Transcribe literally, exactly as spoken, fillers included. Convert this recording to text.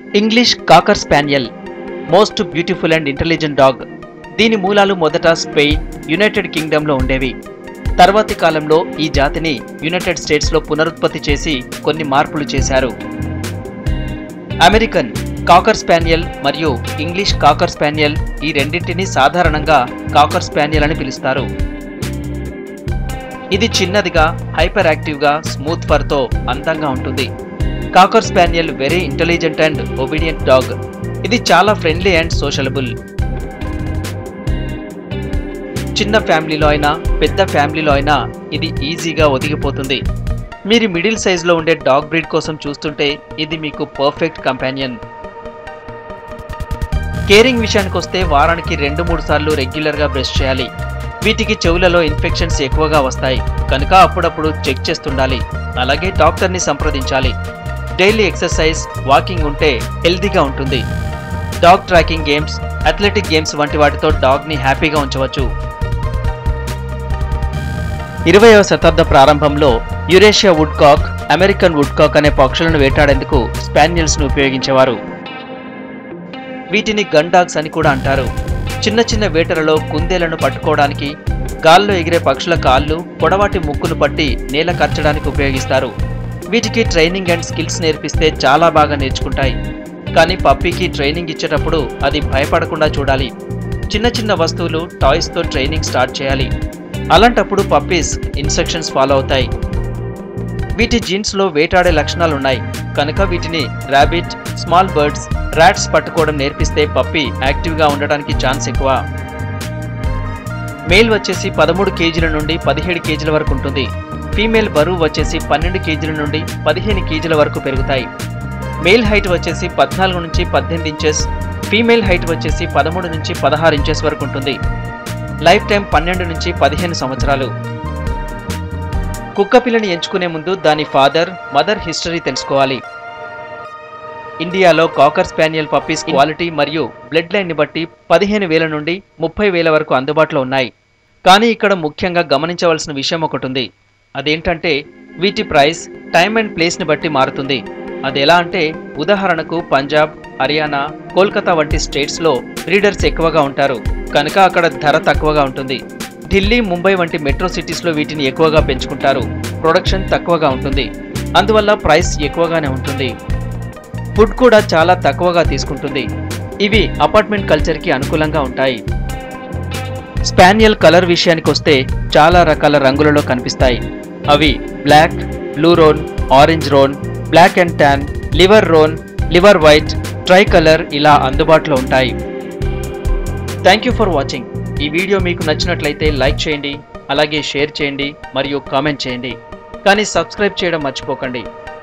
English cocker spaniel most beautiful and intelligent dog. దీని మూలాలు మొదట స్పెయిన్, యునైటెడ్ కింగ్డమ్లో ఉండేవి. తర్వాతి కాలంలో ఈ జాతిని యునైటెడ్ స్టేట్స్లో పునరుత్పత్తి చేసి కొన్ని మార్పులు చేశారు. అమెరికన్ కాకర్ స్పానియల్ మరియు ఇంగ్లీష్ కాకర్ స్పానియల్ ఈ రెండింటినీ సాధారణంగా కాకర్ స్పానియల్ అని పిలుస్తారు. ఇది చిన్నదిగా, హైపర్ యాక్టివ్గా, స్మూత్ ఫర్తో అందంగా ఉంటుంది. Cocker spaniel very intelligent and obedient dog. ఇది చాలా ఫ్రెండ్లీ అండ్ సోషలబుల్. చిన్న ఫ్యామిలీలో అయినా పెద్ద ఫ్యామిలీలో అయినా ఇది ఈజీగా ఒదిగిపోతుంది. మీరు మిడిల్ సైజులో ఉండే డాగ్ బ్రీడ్ కోసం చూస్తుంటే ఇది మీకు పర్ఫెక్ట్ కంపానియన్. కేరింగ్ విషయానికి వస్తే వారానికి రెండు మూడు సార్లు రెగ్యులర్గా బ్రష్ చేయాలి. వీటికి చెవులలో ఇన్ఫెక్షన్స్ ఎక్కువగా వస్తాయి కనుక అప్పుడప్పుడు చెక్ చేస్తుండాలి. అలాగే డాక్టర్ని సంప్రదించాలి. డైలీ ఎక్సర్సైజ్, వాకింగ్ ఉంటే హెల్తీగా ఉంటుంది. Dog tracking games, athletic games వంటి వాటితో డాగ్ని హ్యాపీగా ఉంచవచ్చు. ఇరవైవ శతాబ్ద ప్రారంభంలో యురేషియా వుడ్కాక్, అమెరికన్ వుడ్కాక్ అనే పక్షులను వేటాడేందుకు స్పానియల్స్ను ఉపయోగించేవారు. వీటిని గన్ డాగ్స్ అని కూడా అంటారు. చిన్న చిన్న వేటలలో కుందేలను పట్టుకోవడానికి, గాల్లో ఎగిరే పక్షుల కాళ్ళు, పొడవాటి ముక్కును పట్టి నేల కర్చడానికి ఉపయోగిస్తారు. వీటికి ట్రైనింగ్ అండ్ స్కిల్స్ నేర్పిస్తే చాలా బాగా నేర్చుకుంటాయి. కానీ పప్పీకి ట్రైనింగ్ ఇచ్చేటప్పుడు అది భయపడకుండా చూడాలి. చిన్న చిన్న వస్తువులు, టాయ్స్తో ట్రైనింగ్ స్టార్ట్ చేయాలి. అలాంటప్పుడు పప్పీస్ ఇన్స్ట్రక్షన్స్ ఫాలో అవుతాయి. వీటి జీన్స్లో వేటాడే లక్షణాలున్నాయి కనుక వీటిని ర్యాబిట్, స్మాల్ బర్డ్స్, ర్యాట్స్ పట్టుకోవడం నేర్పిస్తే పప్పీ యాక్టివ్గా ఉండడానికి ఛాన్స్ ఎక్కువ. మేల్ వచ్చేసి పదమూడు కేజీల నుండి పదిహేడు కేజీల వరకు ఉంటుంది. ఫీమేల్ బరువు వచ్చేసి పన్నెండు కేజీల నుండి పదిహేను కేజీల వరకు పెరుగుతాయి. మేల్ హైట్ వచ్చేసి పద్నాలుగు నుంచి పద్దెనిమిది ఇంచెస్, ఫీమేల్ హైట్ వచ్చేసి పదమూడు నుంచి పదహారు ఇంచెస్ వరకు ఉంటుంది. లైఫ్ టైం పన్నెండు నుంచి పదిహేను సంవత్సరాలు. కుక్క పిల్లని ఎంచుకునే ముందు దాని ఫాదర్, మదర్ హిస్టరీ తెలుసుకోవాలి. ఇండియాలో కాకర్ స్పానియల్ పప్పీస్ క్వాలిటీ మరియు బ్లడ్ లైన్ని బట్టి పదిహేను వేల నుండి ముప్పై వేల వరకు అందుబాటులో ఉన్నాయి. కానీ ఇక్కడ ముఖ్యంగా గమనించవలసిన విషయం ఒకటి ఉంది. అదేంటంటే వీటి ప్రైస్ టైమ్ అండ్ ప్లేస్ని బట్టి మారుతుంది. అది ఎలా అంటే ఉదాహరణకు పంజాబ్, హర్యానా, కోల్కతా వంటి స్టేట్స్లో బ్రీడర్స్ ఎక్కువగా ఉంటారు కనుక అక్కడ ధర తక్కువగా ఉంటుంది. ఢిల్లీ, ముంబై వంటి మెట్రో సిటీస్లో వీటిని ఎక్కువగా పెంచుకుంటారు. ప్రొడక్షన్ తక్కువగా ఉంటుంది, అందువల్ల ప్రైస్ ఎక్కువగానే ఉంటుంది. ఫుడ్ కూడా చాలా తక్కువగా తీసుకుంటుంది. ఇవి అపార్ట్మెంట్ కల్చర్కి అనుకూలంగా ఉంటాయి. స్పానియల్ కలర్ విషయానికి వస్తే చాలా రకాల రంగులలో కనిపిస్తాయి. అవి black, blue roan, orange roan, black and tan, liver roan, liver white, tricolour ఇలా అందుబాటులో ఉంటాయి. Thank you for watching. ఈ వీడియో మీకు నచ్చినట్లయితే లైక్ చేయండి, అలాగే షేర్ చేయండి మరియు కామెంట్ చేయండి. కానీ సబ్స్క్రైబ్ చేయడం మర్చిపోకండి.